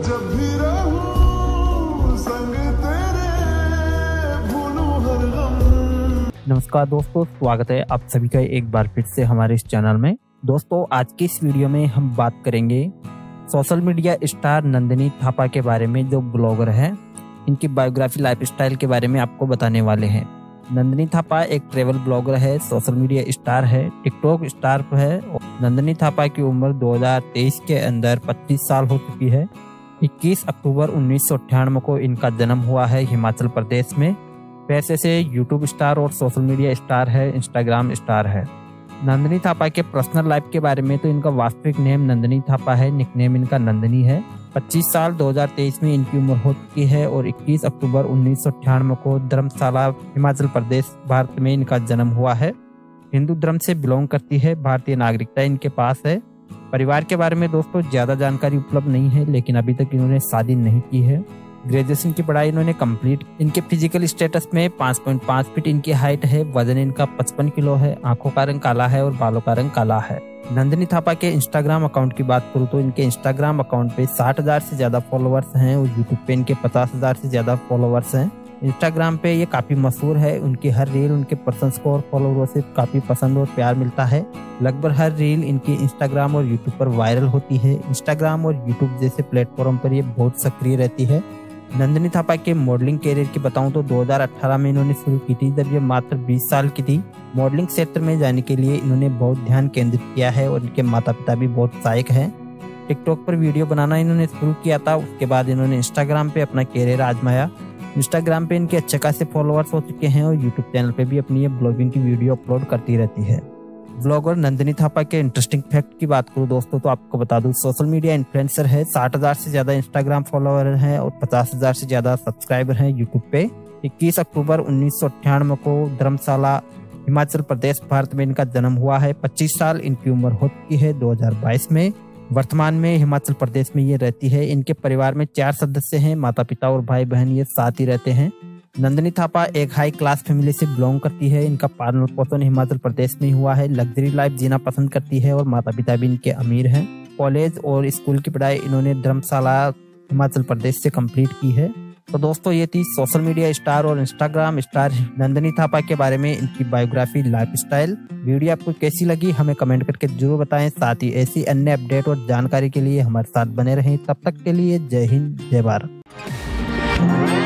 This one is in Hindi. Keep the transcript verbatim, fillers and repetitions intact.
जब भी रहूं संग तेरे, भूलूं हर गम। नमस्कार दोस्तों, स्वागत है आप सभी का एक बार फिर से हमारे इस चैनल में। दोस्तों, आज की इस वीडियो में हम बात करेंगे social media star Nandini Thapa के बारे में, जो ब्लॉगर है। इनकी बायोग्राफी, लाइफस्टाइल के बारे में आपको बताने वाले हैं। नंदिनी थापा एक ट्रेवल ब्लॉगर है, सोशल मीडिया स्टार है, टिकटॉक स्टार है। नंदिनी थापा की उम्र दो हज़ार तेईस के अंदर पच्चीस साल हो चुकी है। इक्कीस अक्टूबर उन्नीस सौ अट्ठानवे को इनका जन्म हुआ है हिमाचल प्रदेश में। पैसे से यूट्यूब स्टार और सोशल मीडिया स्टार है, इंस्टाग्राम स्टार है। नंदिनी थापा के पर्सनल लाइफ के बारे में तो इनका वास्तविक नेम नंदिनी थापा है, निकनेम इनका नंदिनी है। पच्चीस साल दो हज़ार तेईस में इनकी उम्र हो चुकी है और इक्कीस अक्टूबर उन्नीस सौ अट्ठानवे को धर्मशाला, हिमाचल प्रदेश, भारत में इनका जन्म हुआ है। हिंदू धर्म से बिलोंग करती है, भारतीय नागरिकता इनके पास है। परिवार के बारे में दोस्तों ज़्यादा जानकारी उपलब्ध नहीं है, लेकिन अभी तक इन्होंने शादी नहीं की है। ग्रेजुएशन की पढ़ाई इन्होंने कंप्लीट। इनके फिजिकल स्टेटस में पाँच पॉइंट पाँच फीट इनकी हाइट है, वजन इनका पचपन किलो है, आंखों का रंग काला है और बालों का रंग काला है। नंदिनी थापा के इंस्टाग्राम अकाउंट की बात करूँ तो इनके इंस्टाग्राम अकाउंट पे साठ हजार से ज्यादा फॉलोअर्स हैं और यूट्यूब पे इनके पचास हजार से ज्यादा फॉलोअर्स हैं। इंस्टाग्राम पे ये काफी मशहूर है, उनकी हर रील उनके पर्सन्स को और फॉलोअर्स से काफी पसंद और प्यार मिलता है। लगभग हर रील इनकी इंस्टाग्राम और यूट्यूब पर वायरल होती है। इंस्टाग्राम और यूट्यूब जैसे प्लेटफॉर्म पर ये बहुत सक्रिय रहती है। नंदिनी थापा के मॉडलिंग कैरियर की बताऊं तो दो हज़ार अठारह में इन्होंने शुरू की थी, जब ये मात्र बीस साल की थी। मॉडलिंग क्षेत्र में जाने के लिए इन्होंने बहुत ध्यान केंद्रित किया है और इनके माता पिता भी बहुत सहायक हैं। टिकटॉक पर वीडियो बनाना इन्होंने शुरू किया था, उसके बाद इन्होंने इंस्टाग्राम पे अपना कैरियर आजमाया। इंस्टाग्राम पे इनके अच्छे खासे फॉलोअर्स हो चुके हैं और यूट्यूब चैनल पे भी अपनी ये ब्लॉगिंग की वीडियो अपलोड करती रहती है। ब्लॉगर नंदिनी थापा के इंटरेस्टिंग फैक्ट की बात करूं दोस्तों तो आपको बता दूं, सोशल मीडिया इन्फ्लुएंसर है, साठ हजार से ज्यादा इंस्टाग्राम फॉलोअर हैं और पचास हजार से ज्यादा सब्सक्राइबर हैं यूट्यूब पे। इक्कीस अक्टूबर उन्नीस सौ अट्ठानवे को धर्मशाला, हिमाचल प्रदेश, भारत में इनका जन्म हुआ है। पच्चीस साल इनकी उम्र हो चुकी है दो हज़ार बाईस में। वर्तमान में हिमाचल प्रदेश में ये रहती है। इनके परिवार में चार सदस्य हैं, माता पिता और भाई बहन ये साथ ही रहते हैं। नंदिनी थापा एक हाई क्लास फैमिली से बिलोंग करती है। इनका पालन पोषण हिमाचल प्रदेश में ही हुआ है। लग्जरी लाइफ जीना पसंद करती है और माता पिता भी इनके अमीर हैं। कॉलेज और स्कूल की पढ़ाई इन्होंने धर्मशाला, हिमाचल प्रदेश से कंप्लीट की है। तो दोस्तों, ये थी सोशल मीडिया स्टार और इंस्टाग्राम स्टार नंदिनी थापा के बारे में, इनकी बायोग्राफी, लाइफस्टाइल। वीडियो आपको कैसी लगी हमें कमेंट करके जरूर बताएं। साथ ही ऐसी अन्य अपडेट और जानकारी के लिए हमारे साथ बने रहें। तब तक के लिए जय हिंद, जय भारत।